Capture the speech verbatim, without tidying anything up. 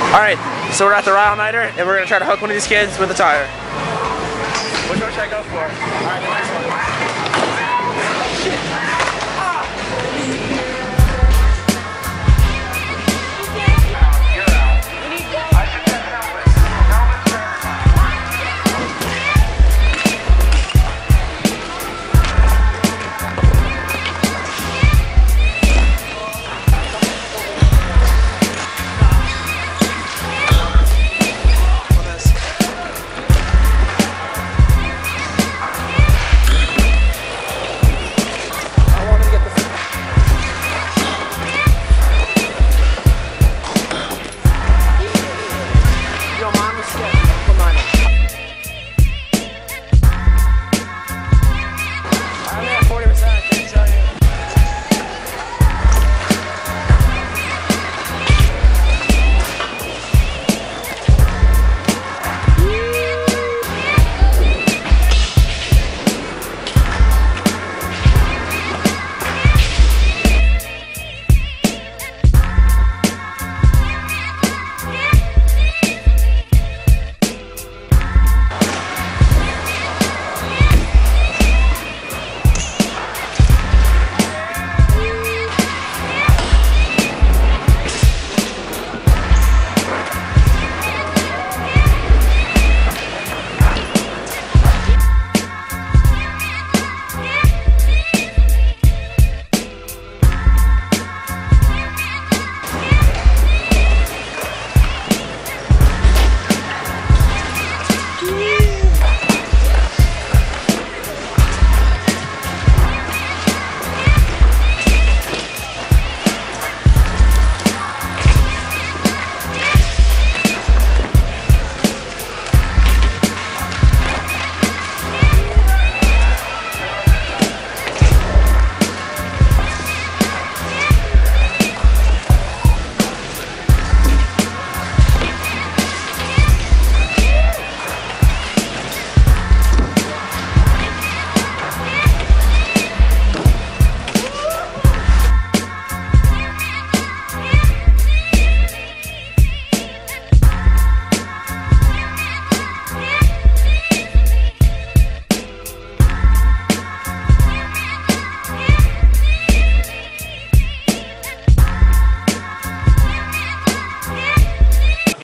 Alright, so we're at the Rye All Nighter, and we're going to try to hook one of these kids with a tire. Which one should I go for? Alright, the next one.